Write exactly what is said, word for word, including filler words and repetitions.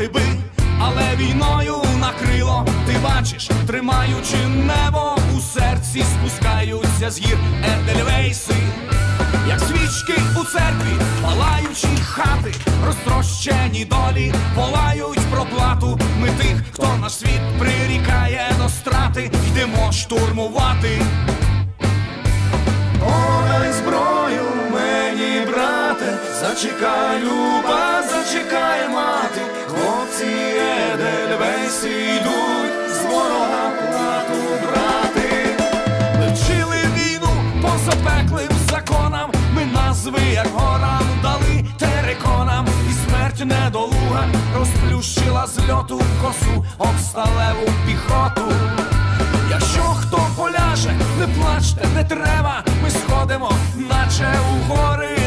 втікати би, але війною накрило. Ти бачиш, тримаючи небо, у серці спускаються з гір Едельвейси. Як свічки у церкві, палаючі хати, розтрощені долі волають про плату. Ми тих, хто наш світ прирікає до страти, йдемо штурмувати. Подай зброю мені, брате, зачекай, люба, зачекай, мати. Хлопці Едельвейси йдуть з ворога плату брати. Ми вчили війну по запеклим законам, ми назви як горам дали териконам. І смерть недолуга розплющила з льоту косу об сталеву піхоту. Якщо хто поляже, не плачте, не треба, ми сходимо, наче у гори.